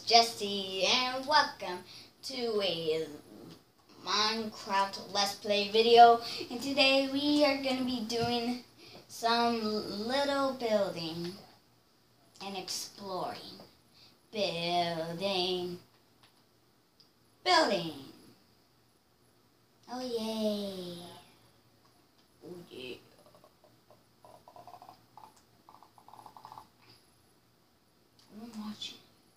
Jesse, and welcome to a Minecraft Let's Play video. And today we are going to be doing some little building and exploring. Building. Oh yay. Oh yeah. I'm watching.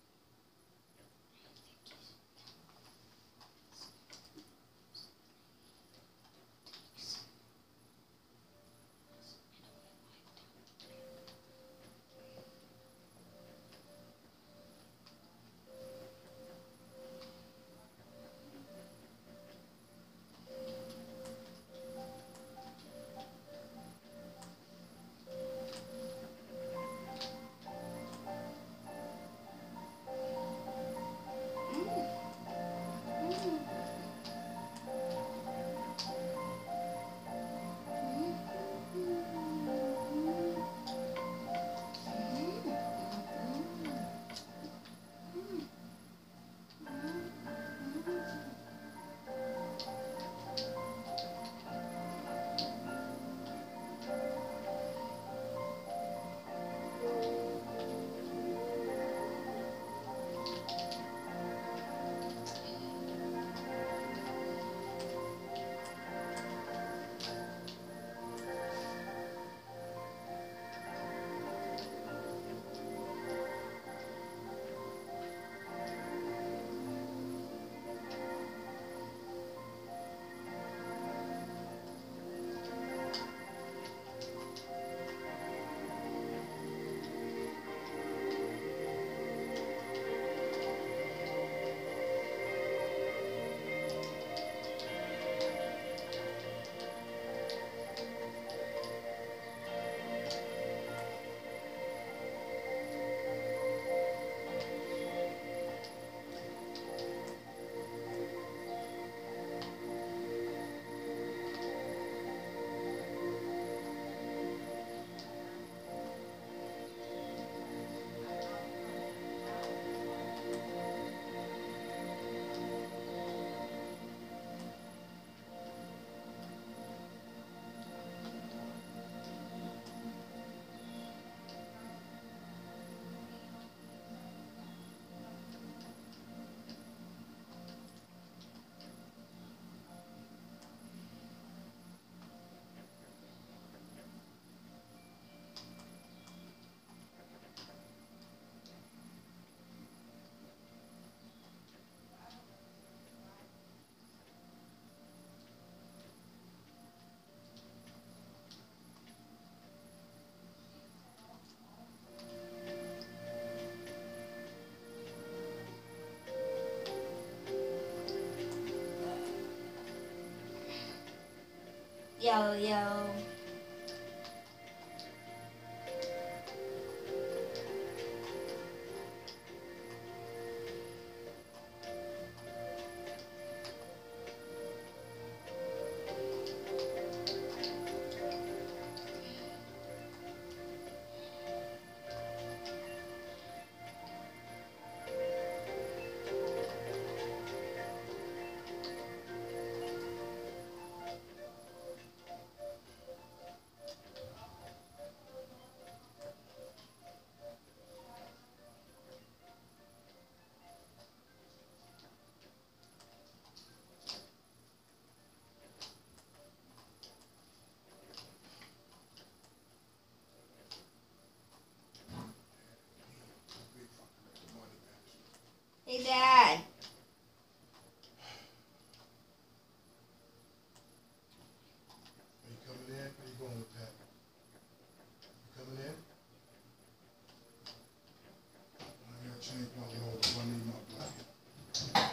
Yo. Hey, Dad. Are you coming in? Where you going with that? You coming in? I gotta change my robe. I need my blanket.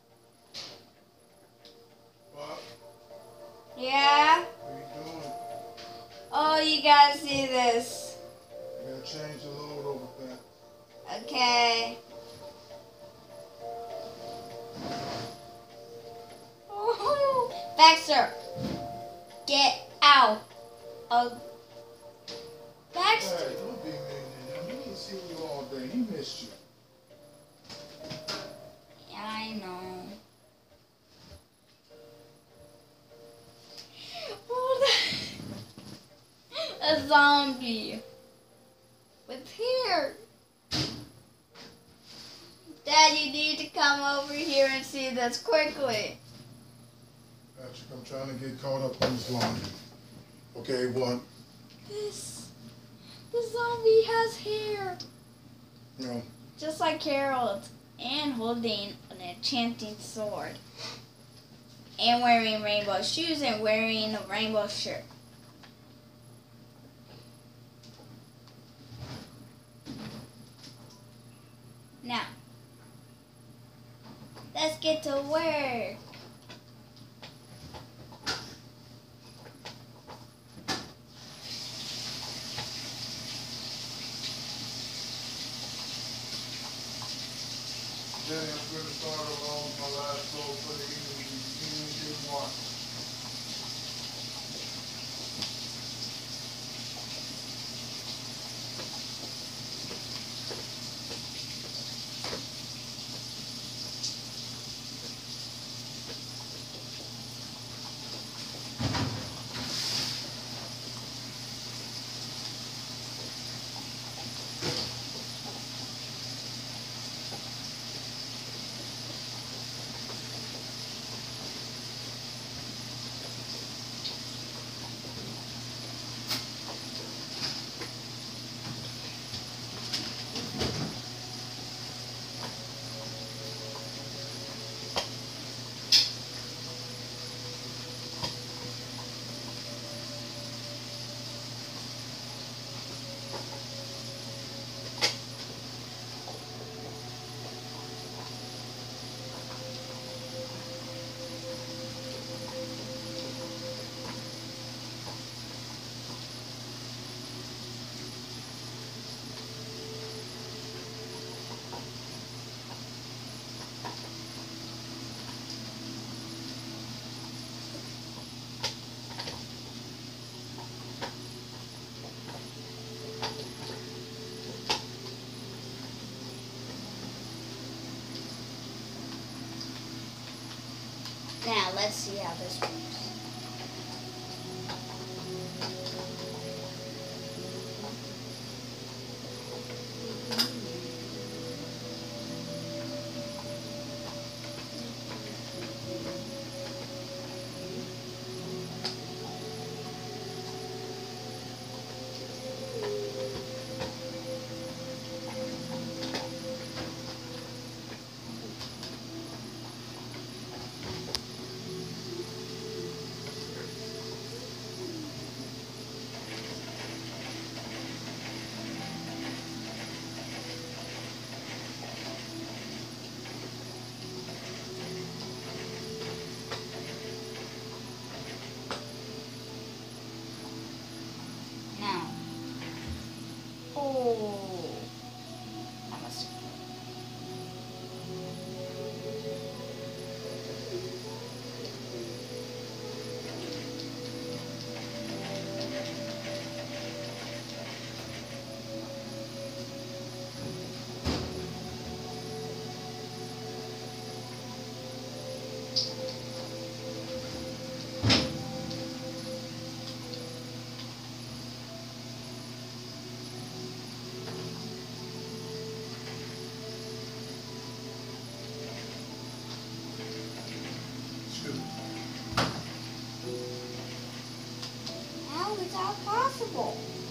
Yeah? What are you doing? you guys see this. You gotta change the load over there. Okay. Woohoo! Baxter, get out of Baxter. Hey, don't be mean to him. He didn't see you all day. He missed you. Yeah, I know. A zombie with hair. Dad, you need to come over here and see this quickly. Patrick, I'm trying to get caught up on this laundry. Okay, one. The zombie has hair. No. Just like Harold, and holding an enchanting sword. And wearing rainbow shoes and wearing a rainbow shirt. Now, let's get to work. Jenny, I'm going to start along my last goal for the evening. You did one. Now, let's see how this works. Now. Oh. That must. Excuse me. How is that possible?